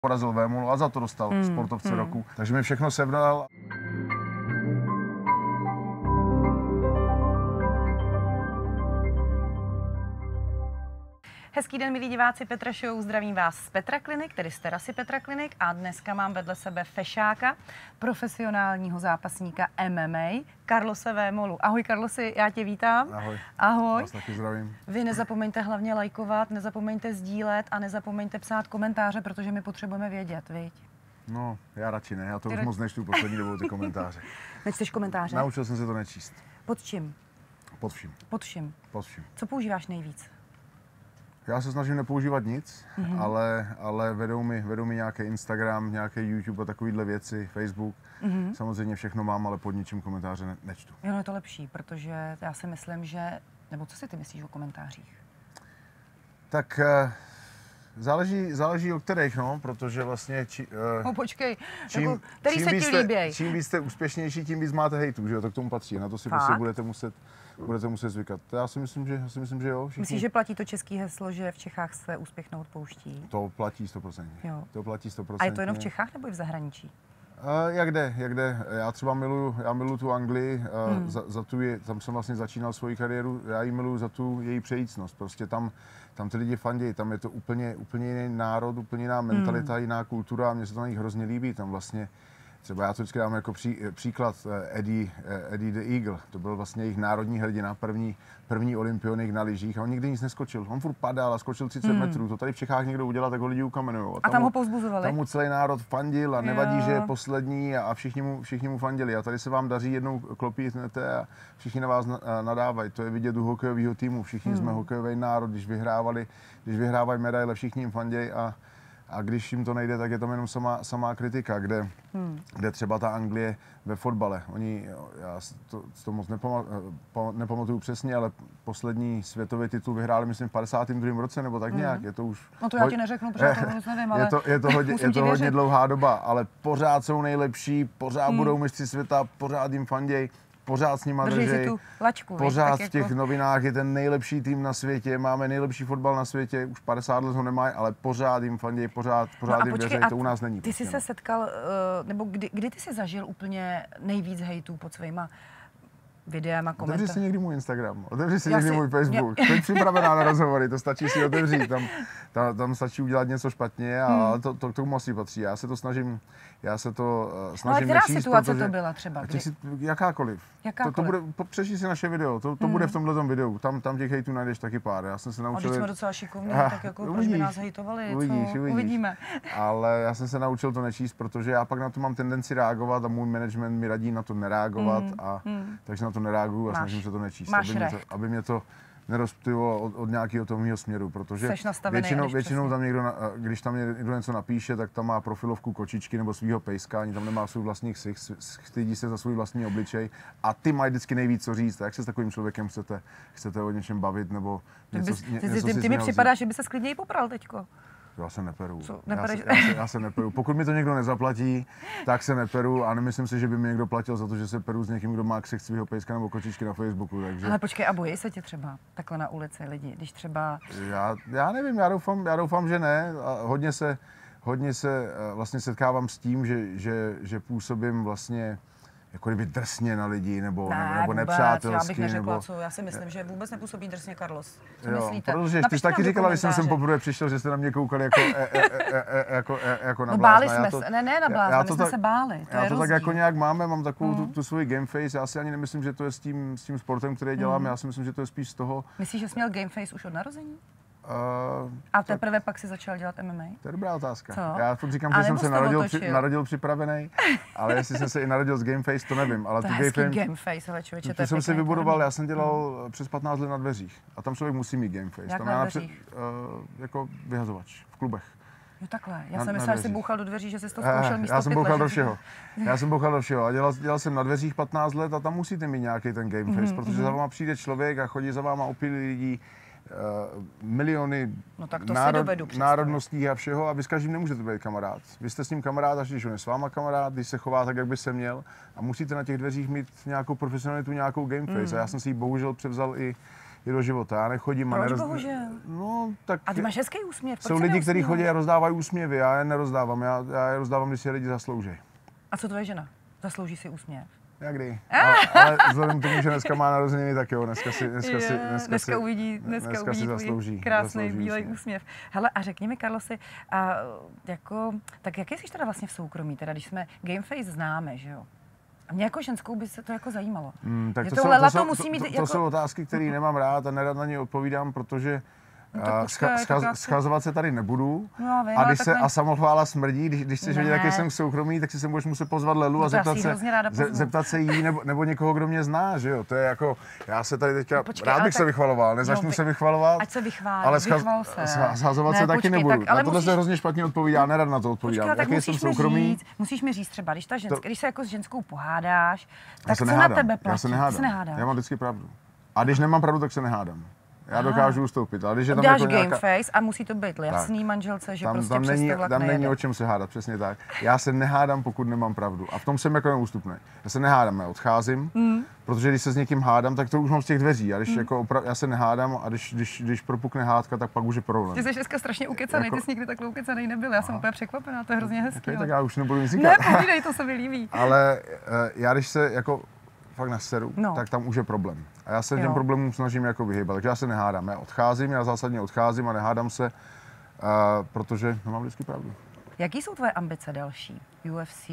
porazil Vémolu a za to dostal sportovce roku. Takže mi všechno sebral. Hezký den, milí diváci Petra Show, zdravím vás z Petra Klinik, tedy z terasy Petra Klinik, a dneska mám vedle sebe fešáka, profesionálního zápasníka MMA, Carlose Vémolu. Ahoj Carlosi, já tě vítám. Ahoj. Ahoj. Vás taky zdravím. Vy nezapomeňte hlavně lajkovat, nezapomeňte sdílet a nezapomeňte psát komentáře, protože my potřebujeme vědět, viď? No, já radši ne, já to už moc nečtu poslední dobou ty komentáře. Nečteš komentáře? Naučil jsem se to nečíst. Pod čím? Pod vším. Pod vším. Pod vším. Co používáš nejvíc? Já se snažím nepoužívat nic, ale vedou mi nějaký Instagram, nějaký YouTube a takovýhle věci, Facebook. Samozřejmě všechno mám, ale pod ničím komentáře nečtu. Jo, no je to lepší, protože já si myslím, že... Nebo co si ty myslíš o komentářích? Tak záleží o kterých, no, protože vlastně... Počkej, který se ti líběj? Čím víc jste úspěšnější, tím víc máte hejtů, že jo, tak k tomu patří. Na to si prostě budete muset zvykat. Já si myslím, že jo. Všichni. Myslíš, že platí to české heslo, že v Čechách se úspěch neodpouští? To platí 100%. Jo. To platí 100%. A je to jenom v Čechách nebo i v zahraničí? Jak jde. Já třeba miluju tu Anglii, tam jsem vlastně začínal svoji kariéru, já ji miluju za tu její přejícnost. Prostě tam ty lidi fandějí, tam je to úplně jiný národ, úplně jiná mentalita, jiná kultura a mně se to na nich hrozně líbí. Tam vlastně, třeba já to vždycky dám jako příklad Eddie the Eagle, to byl vlastně jejich národní hrdina, první olympionik na lyžích a on nikdy nic neskočil. On furt padal a skočil 30 metrů, to tady v Čechách někdo udělal, tak ho lidi ukamenujou. A tam ho povzbuzovali. Tam mu celý národ fandil a nevadí, že je poslední a všichni mu fandili. A tady se vám daří, jednou klopítnete a všichni na vás nadávají. To je vidět u hokejového týmu, všichni jsme hokejový národ, když vyhrávají medaile, všichni jim fandějí a když jim to nejde, tak je tam jenom samá kritika, kde třeba ta Anglie ve fotbale. Já to moc nepamatuju přesně, ale poslední světový titul vyhráli, myslím, v 52. roce, nebo tak nějak. Je to už... No to já ti neřeknu, protože já to vůbec nevím, ale je to hodně dlouhá doba, ale pořád jsou nejlepší, pořád budou mistři světa, pořád jim fanděj. Pořád s nima držej, pořád v těch novinách je ten nejlepší tým na světě, máme nejlepší fotbal na světě, už 50 let ho nemají, ale pořád jim fandějí, pořád jim věří, to u nás není. Ty jsi se setkal, nebo kdy ty jsi zažil úplně nejvíc hejtů pod svýma videem a komentáři? Otevři si někdy můj Instagram, otevři si někdy můj Facebook, jsem připravená na rozhovory, to stačí si otevřít, tam stačí udělat něco špatně, ale to k tomu asi patří. Já se to snažím ale která nečíst, situace to byla třeba? Jakákoliv. To bude, přečti si naše video, to bude v tomhletom videu, tam těch hejtů najdeš taky pár. Já jsem se naučil... A když jsme docela šikovní, tak jako proč by nás hejtovali, uvidíme. Ale já jsem se naučil to nečíst, protože já pak na to mám tendenci reagovat a můj management mi radí na to nereagovat, takže na to nereaguju a snažím se to nečíst, aby mě to nerozptýlo od nějakého toho mýho směru, protože většinou tam když tam někdo něco napíše, tak tam má profilovku kočičky nebo svýho pejska, ani tam nemá svůj vlastní ksicht, stydí se za svůj vlastní obličej a ty mají vždycky nejvíc co říct. Jak se s takovým člověkem chcete o něčem bavit nebo něco Ty mi připadá, že by se klidně i popral teďko. Já se neperu. Já se neperu. Pokud mi to někdo nezaplatí, tak se neperu a nemyslím si, že by mi někdo platil za to, že se peru s někým, kdo má ksicht svého pejska nebo kočičky na Facebooku. Takže... Ale počkej, a bojí se tě třeba takhle na ulici lidi, když třeba... Já nevím, já doufám, že ne. A hodně se vlastně setkávám s tím, že působím vlastně jako kdyby drsně na lidi, nebo nepřátelsky. Já bych neřekla, co. Já si myslím, že vůbec nepůsobí drsně Carlos. Co myslíte? Protože ty jsi taky říkala, když jsem poprvé přišel, že jste na mě koukali jako na blázna. Báli jsme se, ne na blázna, my jsme se báli. Já to tak jako nějak mám takovou tu svoji game face, já si ani nemyslím, že to je s tím sportem, který dělám, já si myslím, že to je spíš z toho. Myslíš, že jsi měl game face už od narození? A teprve pak si začal dělat MMA? To je dobrá otázka. Co? Já říkám, že jsem se narodil připravený, ale jestli jsem se i narodil s game face, to nevím. Ale to je hezký game face, ale člověče, to jsem si vybudoval, já jsem dělal přes 15 let na dveřích. A tam člověk musí mít game face. Jak tam na dveřích? Jako vyhazovač v klubech. Jo takhle, já jsem myslela, že jsi bouchal do dveří, že jsi to zkoušel místo Já jsem bouchal do všeho. Já jsem bouchal do všeho a dělal jsem na dveřích 15 let a tam musíte mít nějaký ten game face, protože za váma přijde člověk a chodí za váma opilí lidí, miliony národností a všeho a vy s každým nemůžete být kamarád. Vy jste s ním kamarád, až když on je s váma kamarád, když se chová tak, jak by se měl a musíte na těch dveřích mít nějakou profesionalitu, nějakou game face. A já jsem si ji bohužel převzal i do života. Já nechodím Proč, bohužel? No, tak... A ty máš hezký úsměv. Jsou lidi, kteří chodí a rozdávají úsměvy, já je nerozdávám. Já je rozdávám, když si je lidi zaslouží. A co tvoje žena? Zaslouží si úsměv? Jak kdy? Ale vzhledem k tomu, že dneska má narozeniny, tak jo, dneska uvidí tvůj krásný bílej úsměv. Hele, a řekni mi, Carlosi, tak jaký jsi teda vlastně v soukromí, teda když jsme Gameface známe, že jo? A mě jako ženskou by se to jako zajímalo. Tak to jsou otázky, které nemám rád a nerad na ně odpovídám, protože schazovat se tady nebudu. No, vím, a samochvála smrdí, když chceš vědět, jaký jsem v soukromí, tak si sem budeš muset pozvat Lelu a zeptat se jí nebo někoho, kdo mě zná, že jo. To je jako, já se tady teďka, rád bych se vychvaloval, nezačnu se vychvalovat. Ať se vychválí, ale schazovat se taky nebudu. Na tohle se hrozně špatně odpovídá, nerad na to odpovídám. Jaký jsem soukromí? Musíš mi říct třeba, když se jako s ženskou pohádáš, tak co na tebe platí? Já se nehádám. Já mám vždycky pravdu. A když nemám pravdu, tak se nehádám. Já dokážu ustoupit, ale když je tam dáš jako Gameface a musí to být jasný manželce, že prostě tam přes to vlak tam není o čem se hádat, přesně tak. Já se nehádám, pokud nemám pravdu. A v tom jsem jako neústupný. Já se nehádám, já odcházím, protože když se s někým hádám, tak to už mám z těch dveří. A když jako já se nehádám a když propukne hádka, tak pak už je problém. Ty jsi dneska strašně ukecanej, ty jsi nikdy takhle ukecanej nebyl. Já jsem úplně překvapená, to je hrozně hezký. Okay, tak já už nebudu nic říkat. Ne, povídej, to se mi líbí. Ale já když se jako fakt naseru, tak tam už je problém. A já se těm problémům snažím jako vyhýbat, takže já se nehádám. Já odcházím, já zásadně odcházím a nehádám se, protože mám vždycky pravdu. Jaký jsou tvoje ambice další? UFC?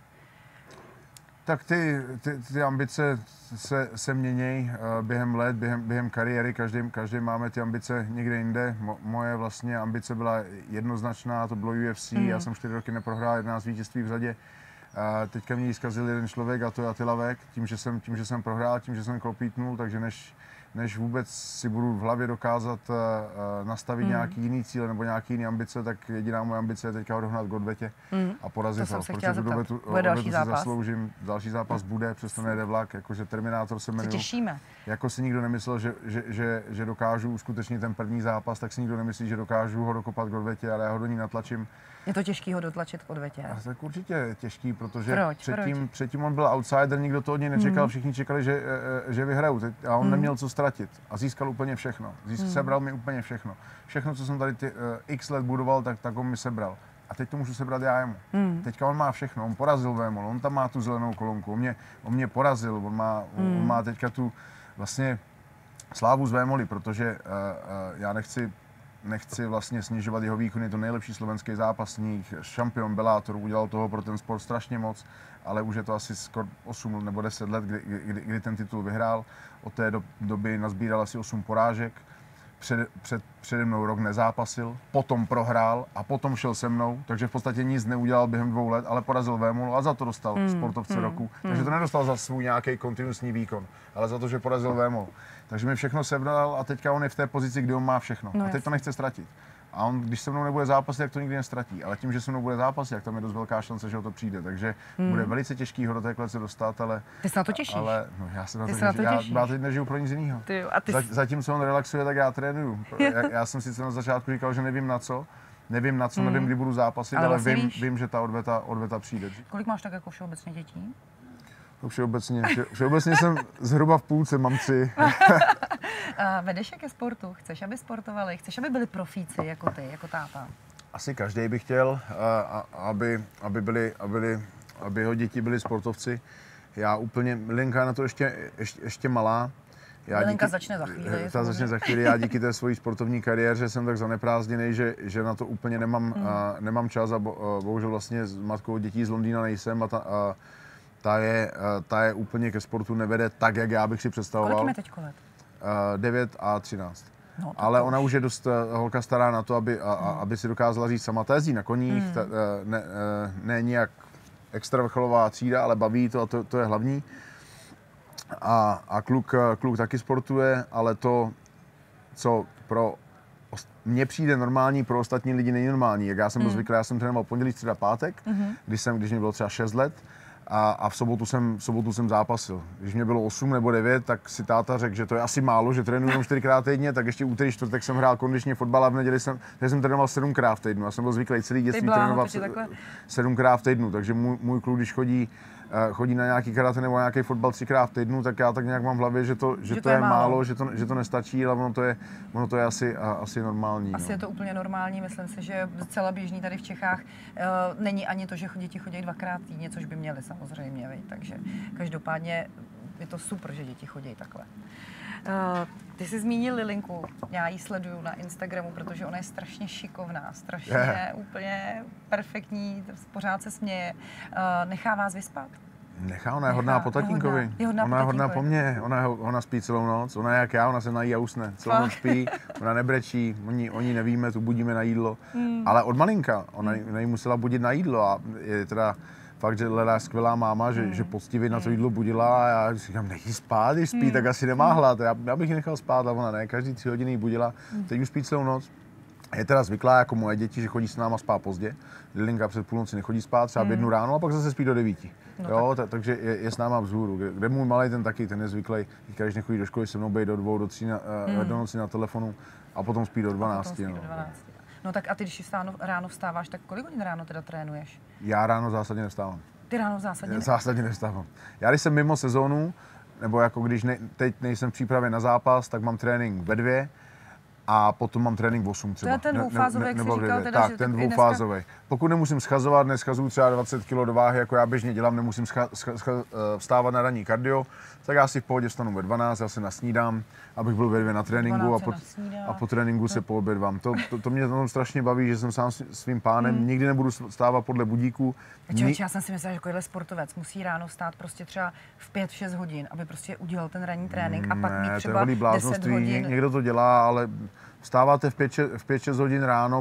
Tak ty ambice se mění během let, během kariéry, každý máme ty ambice někde jinde. Moje vlastně ambice byla jednoznačná, to bylo UFC, já jsem 4 roky neprohrál 11 vítězství v řadě. Teďka mě ji zkazil jeden člověk a to je Attila Vek, tím, že jsem prohrál, tím, že jsem kopítnul, takže než vůbec si budu v hlavě dokázat nastavit nějaký jiný cíle nebo nějaký jiný ambice, tak jediná moje ambice je teďka odohnat k odvetě a porazit ho. Protože tu odvetu si zasloužím. Další zápas bude, přesto nejde vlak, jakože Terminátor se jmenuje. Těšíme. Jako si nikdo nemyslel, že dokážu uskutečnit ten první zápas, tak si nikdo nemyslí, že dokážu ho dokopat k odvetě, ale já ho do ní natlačím. Je to těžký ho dotlačit k odvetě? Tak určitě je těžký, protože předtím on byl outsider, nikdo to od něj nečekal, všichni čekali, že vyhrajou a on neměl co ztratit a získal úplně všechno. Sebral mi úplně všechno. Všechno, co jsem tady x let budoval, tak on mi sebral. A teď to můžu sebrat já jemu. Teďka on má všechno, on porazil Vémol, on tam má tu zelenou kolonku, on mě porazil, on má teďka tu vlastně slávu z Vémoli, protože já nechci vlastně snižovat jeho výkon, je to nejlepší slovenský zápasník, šampion Bellator, udělal toho pro ten sport strašně moc, ale už je to asi skoro 8 nebo 10 let, kdy ten titul vyhrál. Od té doby nazbíral asi 8 porážek, přede mnou rok nezápasil, potom prohrál a potom šel se mnou, takže v podstatě nic neudělal během 2 let, ale porazil Vémolu a za to dostal sportovce roku. Takže to nedostal za svůj nějaký kontinuální výkon, ale za to, že porazil Vémolu. Takže mi všechno sebral a teďka on je v té pozici, kdy on má všechno. A teď to nechce ztratit. A on, když se mnou nebude zápasit, tak to nikdy nestratí. Ale tím, že se mnou bude zápasit, tak tam je dost velká šance, že o to přijde. Takže bude velice těžký ho do té klece dostat, ale... Ty se na to těšíš? Ale no, já se na to těším. Já teď nežiju pro nic jiného. Zatímco on relaxuje, tak já trénuju. Já jsem sice na začátku říkal, že nevím na co, nevím, kdy budu zápasit, ale vlastně vím, že ta odveta přijde. Kolik máš tak jako všeobecně dětí? Všeobecně jsem zhruba v půlce, mám 3. Vedeš je ke sportu? Chceš, aby sportovali? Chceš, aby byli profíci jako ty, jako táta? Asi každý by chtěl, aby jeho děti byly sportovci. Já úplně, Milenka je na to ještě malá. Milenka začne za chvíli. Ta začne za chvíli. Já díky té svojí sportovní kariéře jsem tak zaneprázdněný, že na to úplně nemám čas a bohužel vlastně s matkou dětí z Londýna nejsem a ta je úplně ke sportu nevede tak, jak já bych si představoval. Kolik je teď let? 9 a 13. No, ale ona už je dost holka stará na to, aby si dokázala říct sama. Ta jezdí na koních, ne nějak extra vrcholová třída, ale baví to a to je hlavní. A kluk taky sportuje, ale to, co pro mně přijde normální, pro ostatní lidi není normální. Jak já jsem byl zvyklý, já jsem trénoval pondělí, středa, pátek, když mě bylo třeba 6 let. A v sobotu jsem zápasil. Když mě bylo 8 nebo 9, tak si táta řekl, že to je asi málo, že trénuji jenom 4krát týdně, tak ještě úterý, čtvrtek jsem hrál kondičně fotbal a v neděli jsem trénoval 7krát v týdnu. Já jsem byl zvyklý celý dětství trénovat 7krát v týdnu, takže můj kluk, když chodí chodí na nějaký karate nebo nějaký fotbal 3krát v týdnu, tak já tak nějak mám v hlavě, že to je málo, že to nestačí, ale ono to je asi normální. Asi no. je to úplně normální, myslím si, že docela běžný tady v Čechách. Není ani to, že děti chodí 2krát týdně, což by měly samozřejmě, viď? Takže každopádně je to super, že děti chodí takhle. Ty jsi zmínil Lilinku, já ji sleduju na Instagramu, protože ona je strašně šikovná, strašně úplně perfektní, pořád se směje. Nechá vás vyspat? Nechá, ona je hodná po tatínkovi. Ona je hodná po mně, ona spí celou noc, ona je jak já, ona se nají a usne. Celou noc spí, ona nebrečí, oni nevíme, tu budíme na jídlo. Ale od malinka, ona ji musela budit na jídlo a je teda fakt, že Lela je skvělá máma, že poctivě na to jídlo budila a já říkám, nech jí spát, když spí, tak asi nemá hlad. Já bych ji nechal spát, ale ona ne, každý 3 hodiny jí budila, teď už spí celou noc. Je teda zvyklá jako moje děti, že chodí s náma spát pozdě. Lilinka před půlnoci nechodí spát, třeba v 1 ráno a pak zase spí do 9. No jo, takže je s náma vzhůru. Kde můj malej ten je zvyklý, když nechodí do školy, se mnou bejt do 2, do 3 do noci na telefonu a potom spí do 12. No tak a ty, když ráno vstáváš, tak kolik hodin ráno teda trénuješ? Já ráno zásadně nevstávám. Ty ráno zásadně? Zásadně nevstávám. Já když jsem mimo sezónu, nebo jako když teď nejsem v přípravě na zápas, tak mám trénink ve 2 a potom mám trénink v 8 třeba. To je ten dvoufázový, jak jsi říkal teda, tak, že ten dvoufázový. Dneska... Pokud nemusím schazovat, neschazuju třeba 20 kg do váhy, jako já běžně dělám, nemusím vstávat na ranní kardio, tak já si v pohodě vstanu ve 12, já se nasnídám, abych byl ve 2 na tréninku a po tréninku se poobědvám. To mě tam strašně baví, že jsem sám svým pánem, nikdy nebudu vstávat podle budíku. Já jsem si myslela, že takovýhle sportovec musí ráno vstát prostě třeba v 5-6 hodin, aby prostě udělal ten ranní trénink a pak mít třeba 10 hodin. Někdo to dělá, ale vstáváte v 5-6 hodin ráno,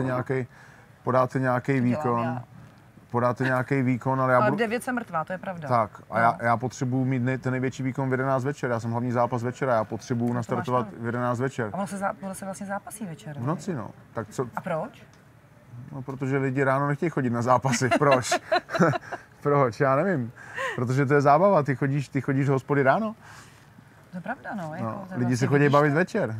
podáte nějaký výkon. Podáte nějaký výkon, ale v 9 jsem mrtvá, to je pravda. Tak, a já potřebuji mít ten největší výkon v 11 večer. Já jsem hlavní zápas večera, já potřebuji nastartovat v 11 večer. A ono se vlastně zápasí večer. V noci, no. Tak co? A proč? No, protože lidi ráno nechtějí chodit na zápasy. Proč? Proč? Já nevím. Protože to je zábava, ty chodíš do hospody ráno. To je pravda, no. Jako, lidi se chodí bavit večer.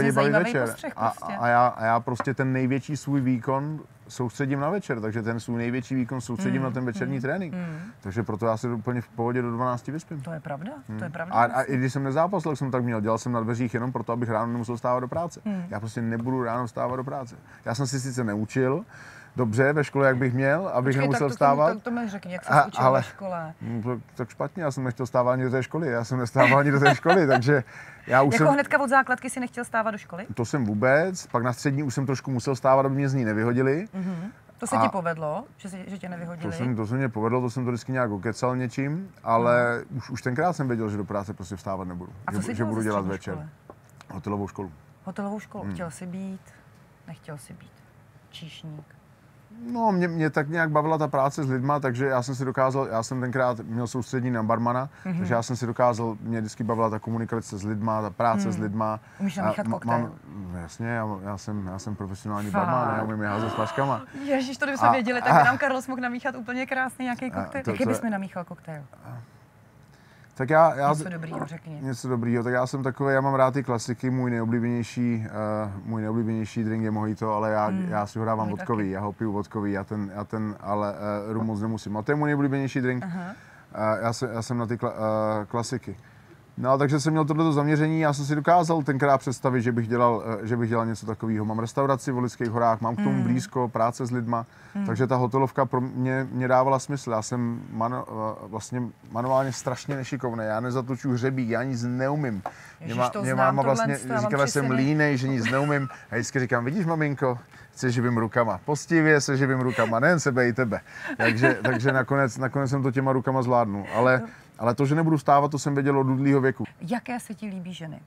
A já prostě ten největší svůj výkon soustředím na večer, takže ten svůj největší výkon soustředím na ten večerní trénink. Takže proto já se úplně v pohodě do 12 vyspím. To je pravda, to je pravda. A i když jsem nezápasil, jsem tak měl, dělal jsem na dveřích jenom proto, abych ráno nemusel vstávat do práce. Já prostě nebudu ráno vstávat do práce. Já jsem si sice neučil dobře ve škole, jak bych měl, abych nemusel vstávat. To mi řekni, jak jsi učil ve škole. Tak špatně, já jsem nechtěl vstávat ani do té školy, já jsem nestával ani do té školy, takže já už jako hnedka od základky si nechtěl stávat do školy? To jsem vůbec, pak na střední už jsem trošku musel stávat, aby mě z ní nevyhodili. To se ti povedlo, že tě nevyhodili? To se mě povedlo, to jsem to vždycky nějak okecal něčím, ale už tenkrát jsem věděl, že do práce prostě vstávat nebudu. Že budu dělat večer. Hotelovou školu. Hotelovou školu. Chtěl jsi být, nechtěl jsi být číšník? No, mě tak nějak bavila ta práce s lidma, takže já jsem tenkrát měl soustředění na barmana, takže já jsem si dokázal, mě vždycky bavila ta komunikace s lidma, ta práce s lidma. Umíš namíchat koktejl? Jasně, já jsem profesionální barman, já umím je házet s flaškama. Ježiš, to kdybychom věděli, tak by nám Carlos mohl namíchat úplně krásný nějaký koktejl. Jaký bys mi namíchal koktejl? Tak já něco dobrýho, řekni. Něco dobrýho, tak já jsem takový, já mám rád ty klasiky, můj nejoblíbenější drink je mojito, ale já si ho dávám vodkový, já ho piju vodkový, ale rum moc nemusím. A to je můj nejoblíbenější drink, já jsem na ty klasiky. No, takže jsem měl tohleto zaměření, já jsem si dokázal tenkrát představit, že bych dělal něco takového. Mám restauraci v Lidských horách, mám k tomu blízko, práce s lidma, takže ta hotelovka pro mě dávala smysl. Já jsem vlastně manuálně strašně nešikovný, já nezatočuju hřebík, já nic neumím. Mě máma vlastně říkala, že jsem línej, že nic neumím. A vždycky říkám, vidíš, maminko, se živým rukama, poctivě se živým rukama, nejen sebe i tebe. Takže nakonec jsem to těma rukama zvládnu. Ale to, že nebudu stávat, to jsem věděl od dudlýho věku. Jaké se ti líbí ženy?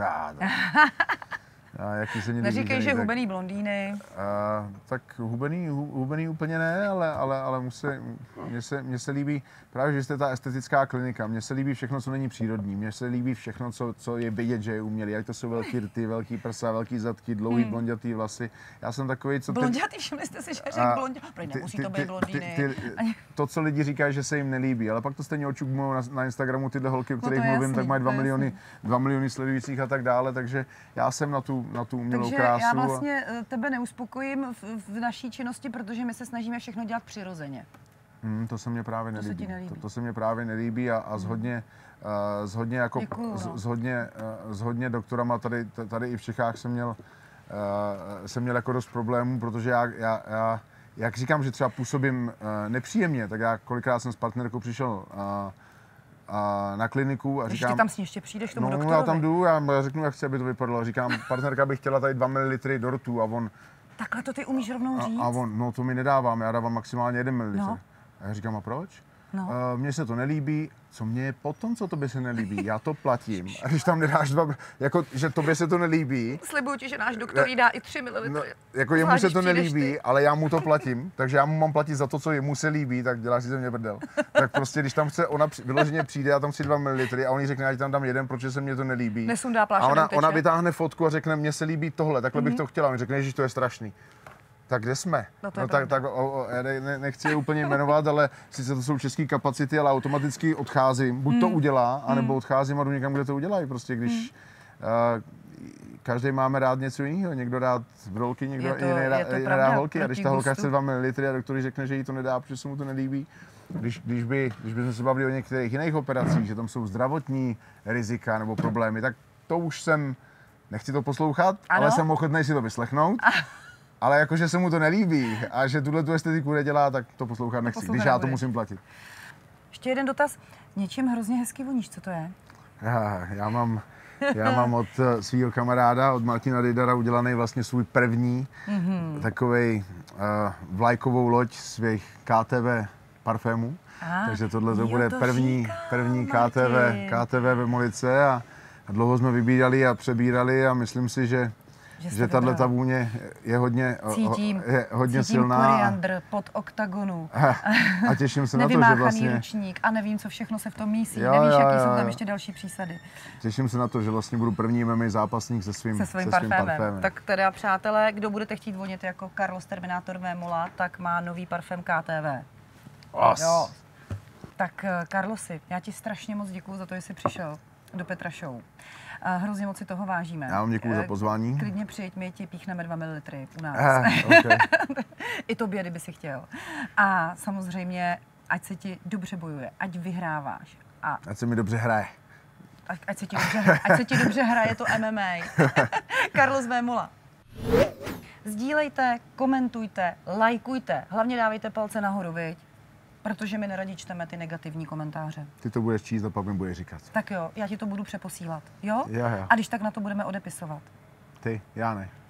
Jaký se mi líbí Neříkej, ženy, že hubený blondýny. Tak hubený úplně ne, ale mně se líbí právě, že jste ta estetická klinika. Mně se líbí všechno, co není přírodní. Mně se líbí všechno, co je vidět, že je umělý. Jak to jsou velký rty, velký prsa, velký zadky, dlouhý blondětý vlasy. Já jsem takový, co blondětý, všimli jste si, že řekl blondětý. Nemusí to být blondýny. To, co lidi říkají, že se jim nelíbí, ale pak to stejně očukujou na Instagramu tyhle holky, o kterých mluvím, tak mají 2 miliony sledujících a tak dále, takže já jsem na tu umělou krásu. Takže já vlastně tebe neuspokojím v naší činnosti, protože my se snažíme všechno dělat přirozeně. To se mně právě nelíbí. To se ti nelíbí. To se mně právě nelíbí a s hodně jako Děkuju, no. s hodně doktorama tady i v Čechách jsem měl jako dost problémů, protože já jak říkám, že třeba působím nepříjemně, tak já kolikrát jsem s partnerkou přišel na kliniku a říkám... Když ty tam s ní ještě přijdeš k tomu doktorovi. Já tam jdu, já řeknu, jak chci, aby to vypadalo. Říkám, partnerka by chtěla tady 2 ml do rtu a on... Takhle to ty umíš rovnou říct? A on, no to mi nedávám, já dávám maximálně 1 ml. No. A já říkám, a proč? No. Mně se to nelíbí, co mě je potom, co tobě se nelíbí, já to platím. A když tam nedáš 2, jako, že tobě se to nelíbí... Slibuju ti, že náš doktor jí dá i 3 ml. No, jako jemu se to nelíbí, ale já mu to platím, takže já mu mám platit za to, co jemu se líbí, tak děláš si ze mě brdel. Tak prostě, když tam chce, ona vyloženě přijde, já tam chci 2 ml a on jí řekne, já ti tam dám 1, protože se mně to nelíbí. Nesundá plášť, a ona vytáhne fotku a řekne, mně se líbí tohle, takhle bych to chtěla. On řekne, že to je strašný. Tak kde jsme? No, to je tak já nechci je úplně jmenovat, ale sice to jsou české kapacity, ale automaticky odcházím. Buď to udělá, anebo odcházím a jdu někam, kde to udělají. Prostě když každý máme rád něco jiného. Někdo rád brolky, někdo jiný rád holky. A když ta holka chce 2 ml a doktor řekne, že jí to nedá, protože se mu to nelíbí. Když bychom se bavili o některých jiných operacích, že tam jsou zdravotní rizika nebo problémy, tak to už jsem, nechci to poslouchat, ale jsem ochotný si to vyslechnout. Ale jakože se mu to nelíbí a že tuhle tu estetiku nedělá, tak to poslouchat nechci, když já to musím platit. Ještě jeden dotaz. Něčím hrozně hezký voníš, co to je? Já mám od svého kamaráda, od Martina Dejdara, udělaný vlastně svůj první takovej vlajkovou loď svých KTV parfémů. Takže tohle to bude první KTV ve Molice a dlouho jsme vybírali a přebírali a myslím si, že tato vůně je hodně silná. Cítím koriandr pod oktagonu. A těším se na to, že vlastně... ručník a nevím, co všechno se v tom mísí. Nevíš, jaký jsou tam ještě další přísady. Těším se na to, že vlastně budu první MMA zápasník se svým parfémem. Tak teda, přátelé, kdo budete chtít vonit jako Carlos Terminator Vémola, tak má nový parfém KTV. Jo. Tak Carlosi, já ti strašně moc děkuju za to, že jsi přišel do Petra Show. Hrozně moc si toho vážíme. Já vám děkuju za pozvání. Klidně přijď, my ti píchneme 2 ml u nás. Okay. I tobě, kdyby si chtěl. A samozřejmě, ať se ti dobře bojuje, ať vyhráváš. Ať se mi dobře hraje. Ať se ti dobře hraje to MMA. Carlos Vémola. Sdílejte, komentujte, lajkujte. Hlavně dávejte palce nahoru, viď? Protože my neradi čteme ty negativní komentáře. Ty to budeš číst a pak mi budeš říkat. Tak jo, já ti to budu přeposílat, jo? Jo. A když tak na to budeme odepisovat. Ty, já ne.